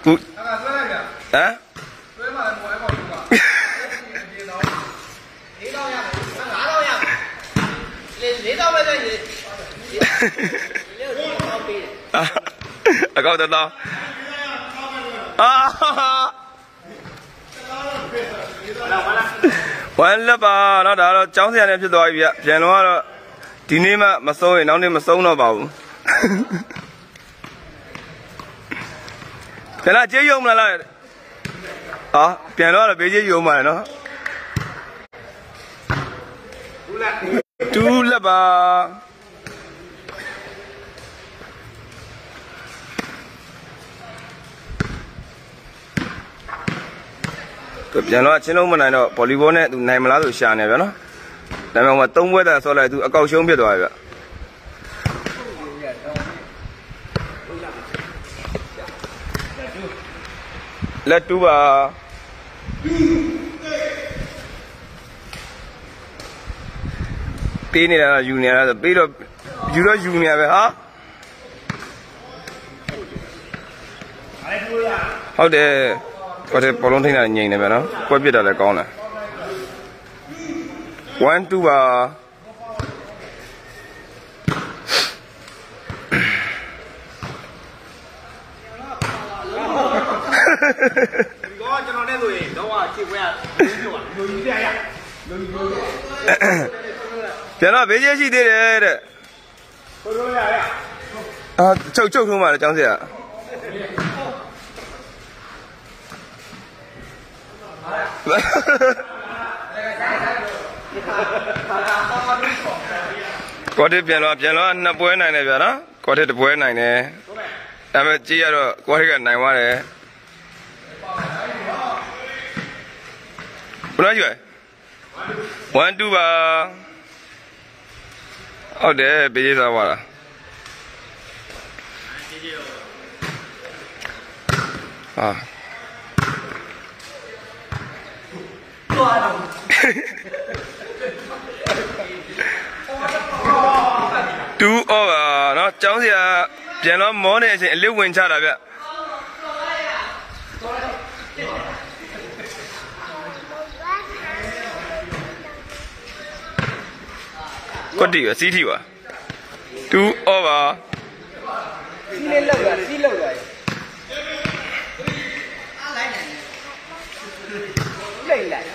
Hả? Câu từ to. Quán lớp nó đã cháu xe này chưa đòi việc, chuyện nó tí ní mà xôi nó nên mà xấu nó bảo. Thế là chế dùng là tiền đó là bị chế dùng mà nó. Chú là bà. Tiền đó trên ông này nó polygon này tụi này mà lá tụi xà này vậy nó. Tại mà tông với ta sau này tụi câu xuống biết rồi vậy. Let tu bà. Pin này là junior là pin đó junior vậy hả? How để có thể bỏ lông thế này nhìn này vậy nó, quay biết là con này. One two bà. Thế nó bây giờ gì thế đấy? Châu không mà chẳng gì à? Có thể biến lo nó bữa này này vậy đó, có thể bữa này nè, em chỉ là có thể cái này mà đấy. Nói gì vậy? One two ba. Để bây giờ sao vậy? Two over nó cháu gì à? Chuyện nó món này sẽ lưu quên cha vậy. Có đi à? Xí thì à? Two over. Xí lâu rồi. Lấy lại.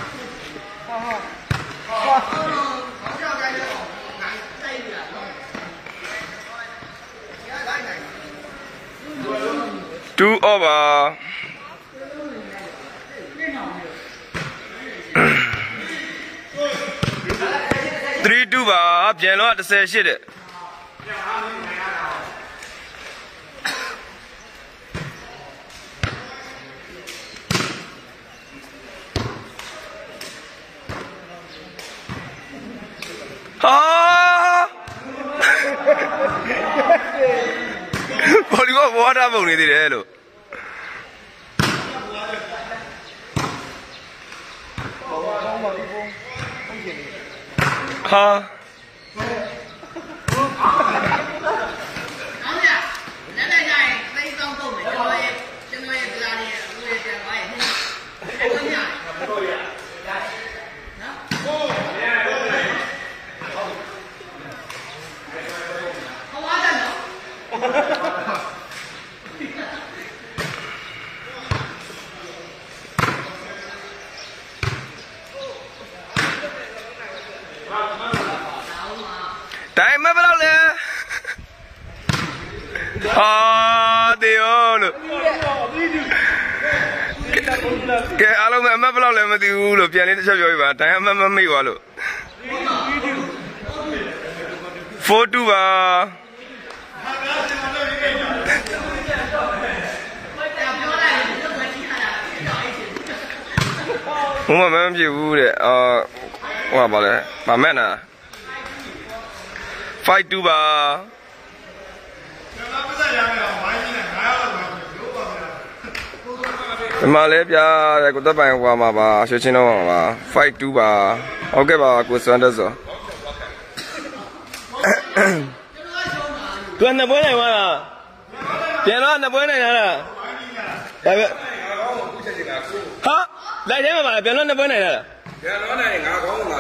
Two over. Three two ba. Bien lo, sẽ shit đấy. Boleh buat apa ni dia lo? Time mà bao lâu Dios. Cái alo mà bao lâu mà tiêu lo pian itu siapa juga. Time mà mấy quá lo. 4-2 ba. Không mà mấy chịu vui đấy. Qua bảo đấy. Bà mẹ nè. 5-2 ba. Mà lấy bia của tập bài qua mà bà chơi nó mà 5-2 ba. Ok bà cô xuân đó rồi. Tuần nào bữa này mà. Tiền nó là bữa này nè. ပဲဟာလိုက်ထဲမှာပါပြန်တော့နှစ်ပွဲနိုင်တာလားပြန်တော့နိုင်ငါကောင်းငါ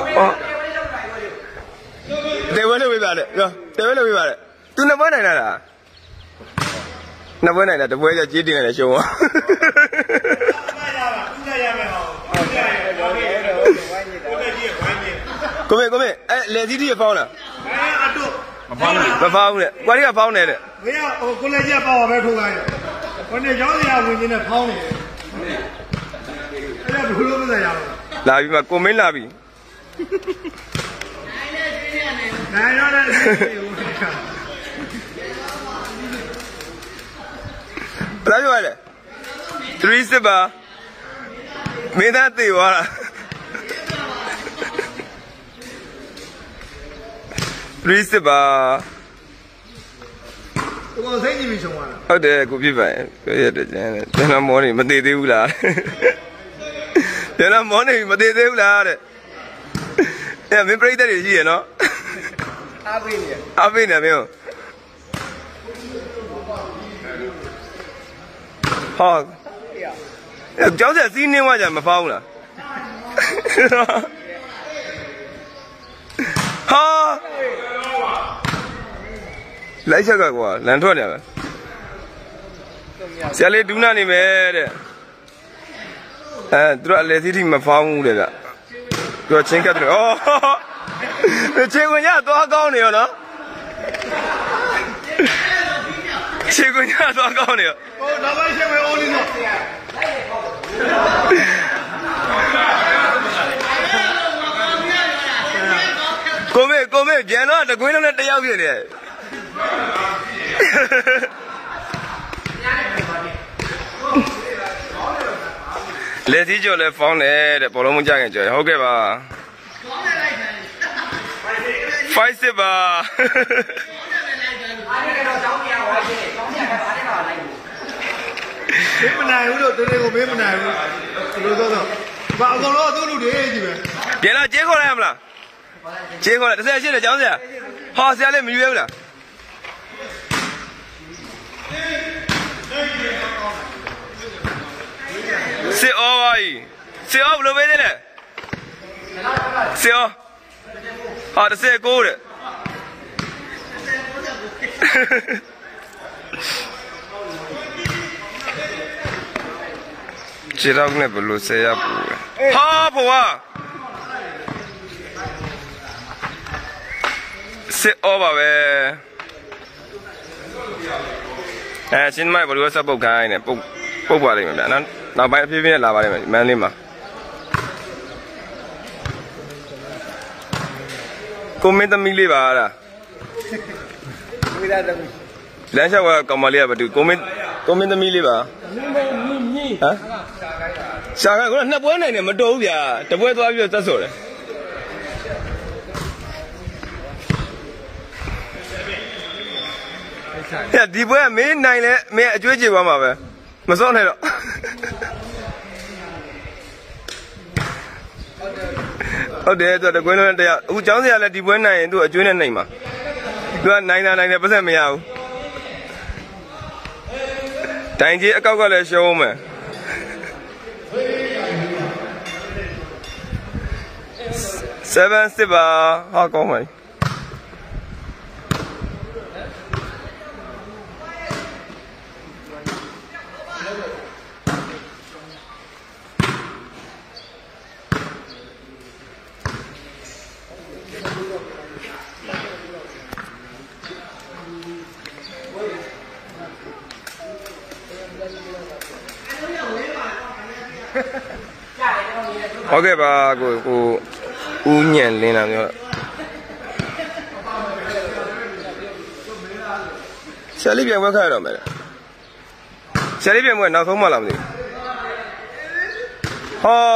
တေဝဲလို့ပြပါလေတေဝဲလို့ပြပါလေသူနှစ်ပွဲနိုင်တာလားနှစ်ပွဲနိုင်တာတစ်ပွဲကျကြေးတင်ရတယ်ရှုံးသွားကိုမေအဲ့လေသီးတီးဖောင်းလားအတုမဖောင်းဘူးလေကွာတွေကဖောင်းတယ်တဲ့မင်းဟိုကိုလေကြီးပေါက်ပါပဲထိုးခိုင်းတယ်ကိုနေကျောင်းစရာဝင်နေနဲ့ဖောင်းနေတယ်အဲ့ဒါဘယ်လိုမလဲရအောင်လာပြီမကိုမင်းလာပြီနိုင်ရတဲ့ဘယ်လိုလဲ3 စစ်ပါမင်းသားတေသွားတာ3 စစ်ပါကိုစိတ်ကြည့်ပြီးချုံသွားတာဟုတ်တယ်ကိုပြစ်ပါရဲ့ရတယ်ကျန်တယ်ကျွန်တော်မောနေမသေးသေးဘူးလားကျွန်တော်မောနေမသေးသေးဘူးလားတဲ့အဲ့မင်းပြိတ္တတွေရှိရနော်အားပေးနေမင်းဟာကျောင်းဆက်စီးနှင်းသွားကြမဖောင်းဘူးလားဟာလိုက်ချက်ကကွာလန်ထွက်နေပါဆရာလေးဒူးနာနေမယ်တဲ့သူတို့အလေစီးထိမဖောင်းဘူးတဲ့ကသူကချင်းကတ်တယ်ဩခြေခွင်ညသွားကောင်းနေရောနော်ခြေခွင်ညသွားကောင်းနေရောဟိုနောက်ပိုင်းချက်ပဲအိုးလေးတော့ကိုမေကျန်တော့တကွင်းလုံးနဲ့တယောက်ပြည့်နေလေသီးကျော်လည်းဖောင်းတယ်တဲ့ဘောလုံးမကြခင်ကျော်ဟုတ်ကဲ့ပါ5 စစ်ပါမနိုင်ဘူးလို့တနေ့ကိုမေးမနိုင်ဘူးဘယ်လိုတော့ဘာအကုန်လုံးသူ့လူတွေကြီးပဲပြန်လာကြေးခေါ်လိုက်ရမလားကြေးခေါ်လိုက်38တဲ့ကျောင်းဆရာဟာဆရာလေးမယူရဘူးလားစစ်အော်ပါကြီးစစ်အော်ဘယ်လိုပဲနေလဲစစ်အော်ဟာ39တဲ့ခြေတော့နဲ့ဘယ်လိုဆရာပူလဲဟာဘွာစစ်အော်ပါပဲရှင်းမိုက်ဘယ်လိုစပုတ်ခိုင်းနေပုတ်ပါလိမ့်မယ်ဗျာနောက်ပိုင်းအပြေးပြေးနဲ့လာပါလိမ့်မယ်မန်းလေးမှာကိုမင်းသမီးလေးပါလားလမ်းလျှောက်ကကောင်မလေးကဘာတူကိုမင်းသမီးလေးပါဟမ်ရှာကကတော့နှစ်ပွဲနိုင်တယ်မတော်ဘူးဗျာတပွဲသွားပြီးတော့သက်ဆိုတယ်ဒီပွဲမင်းနိုင်လဲမင်းအကျွေးကြေသွားမှာပဲမစောနဲ့တော့ဟုတ်တယ်သူတကွင်းလုံးတရားအခုကျောင်းဆရာလည်းဒီပွဲနိုင်ရင်သူအကျွေးနဲ့နိုင်မှာသူကနိုင်တယ်ပတ်သက်မရဘူးတိုင်ကြီးအကောက်ကလည်းရှုံးမယ်7 စစ်ပါဟာကောင်းပါပြီဟုတ်ကဲ့ပါကိုဦးညံလင်းလာမျိုးဆရာလေးပြန်ဝက်ခရတော့မယ်ဆရာလေးပြန်ဝက်နောက်ဆုံးမှလာမသိဟော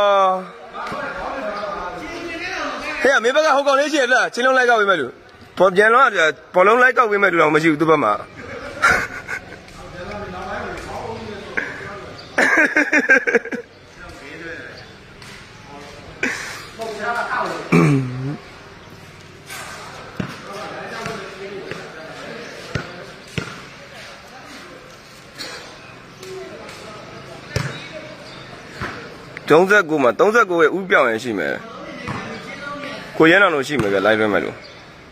ဟဲ့မေဘကဟိုကောင်လေးရှိရလားချင်းလုံးလိုက်ကောက်ပေးမယ်လို့ပေါ်ပြန်တော့ဘောလုံးလိုက်ကောက်ပေးမယ်လို့တော့မရှိဘူးသူ့ဘက်မှာ 39မှာ39ရဲ့ဥပြောင်းရင်ရှိမယ်ကိုရဲအောင်လို့ရှိမယ်ဗျလိုက်လွှဲမယ်လို့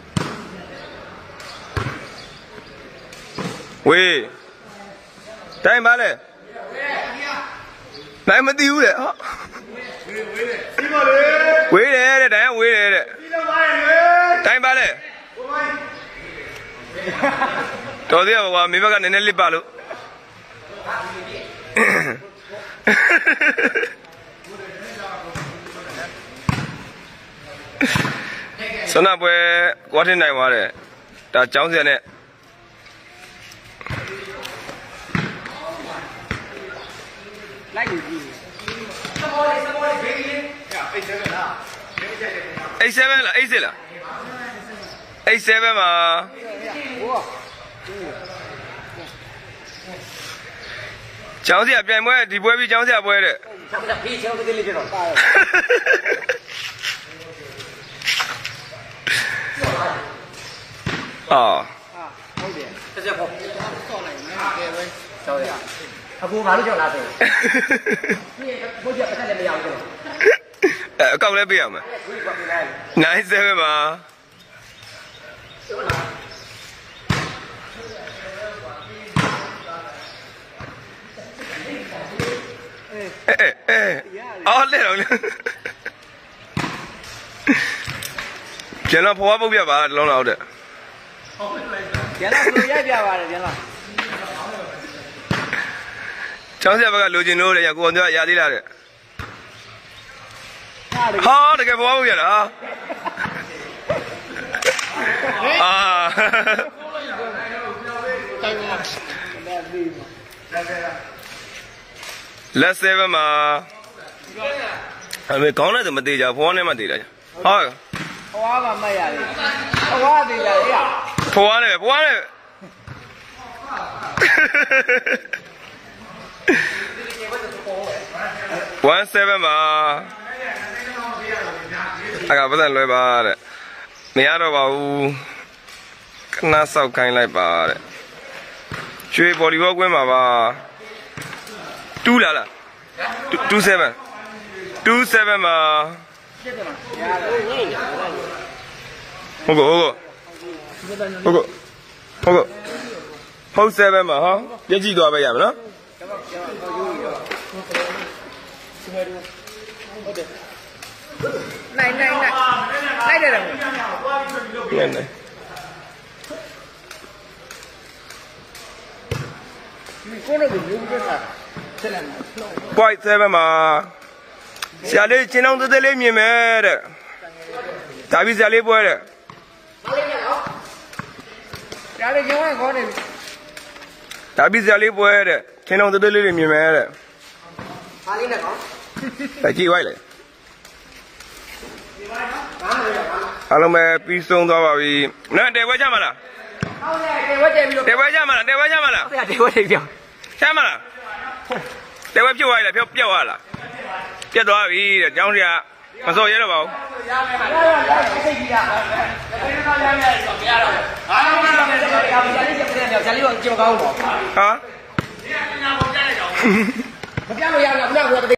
ဝေးတိုင်းပါလေနိုင်မသိဘူးလေဟာဝေးတယ်တဲ့တိုင်းဝေးတယ်တဲ့တိုင်းပါလေတော်သေးပါမိဘကနည်းနည်းလစ်ပါလို့ဆန္ဒပွဲကွာထင်းနိုင်သွားတယ်ဒါကျောင်းစရနဲ့လိုက်ယူကြည့်စမောလေးဘေးကြီးလေး87လား87လား86လား87မှာကျောင်းစရပြိုင်ပွဲဒီပွဲပြီးကျောင်းစရပွဲတဲ့ဖေးကျောင်းတကယ်လေးပြတော့ပါဟုတ်တယ်တစ်ချက်ပေါ့ဆော့လိုက်နော်ကဲပဲဆော့ရအခုငါတို့ကြောက်လာတယ်ဘိုးကြီးပတ်သက်လည်းမရဘူးအကောက်လည်းပေးရမယ်97ပါအော်လေတော့ကျွန်တော်ဖွားပုတ်ပြပါလုံးလောက်တဲ့ပြန်လာလို့ရိုက်ပြပါတယ်ပြန်လာချောင်းစရာဘက်ကလိုချင်လို့တဲ့ကိုအောင်ပြောရသေးလားတဲ့ဟာတကယ်ဖွားပုတ်ပြလားလက်7မှာအမေကောင်းတယ်ဆိုမသေးကြဖွားနဲ့မသေးတာဟာဖွားပါမရလေဖွားသေးလားရဖွားနဲ့17မှာအကပတ်လွယ်ပါတဲ့မရတော့ပါဘူးခဏဆောက်ခိုင်းလိုက်ပါတဲ့ရွှေဘော်လီဘောကွင်းမှာပါ2လား27မှာဟုတ်7မှာဟာပြည့်ကြည့်သွားပဲရမယ်နော်နိုင်တယ်ကိုလိုမျိုးပြတာဆက်လာပွိုက်7မှာဆရာလေးချင်းအောင်သေးလေးမြင်မယ်တဲ့ဒါပြီးဆရာလေးပွဲတဲ့ဆရာလေးကျောင်းကခေါ်နေဒါပြီးဆရာလေးပွဲတဲ့ချင်းအောင်သေးလေးတွေမြင်မယ်တဲ့ဟာလေးနဲ့ကောဒါကြည့်ဝိုက်လေအားလုံးပဲပြီးဆုံးသွားပါပြီနော်တဲပွဲကြမှာလားဟုတ်တယ်တဲပွဲတဲပြီးတော့တဲပွဲကြမှာလားဟုတ်တယ်တဲပွဲထိပ်ပြောချမ်းမလားတဲပွဲပြုတ်သွားလားပြုတ်သွားလားပြတ်သွားပြီတဲ့ကျောင်းစရာမစော်ရဲတော့ပါဘူးရမယ်ပါစိတ်ကြီးရဘယ်တော့ရမယ်ဆိုမရတော့ဘာလို့လဲဆရာလေးကျပြန်ဆရာလေးကကြည့်မကောင်းဘူးဟာဒီကပညာပေါ်ကြတဲ့ကြောင်မပြလို့ရဘူးလား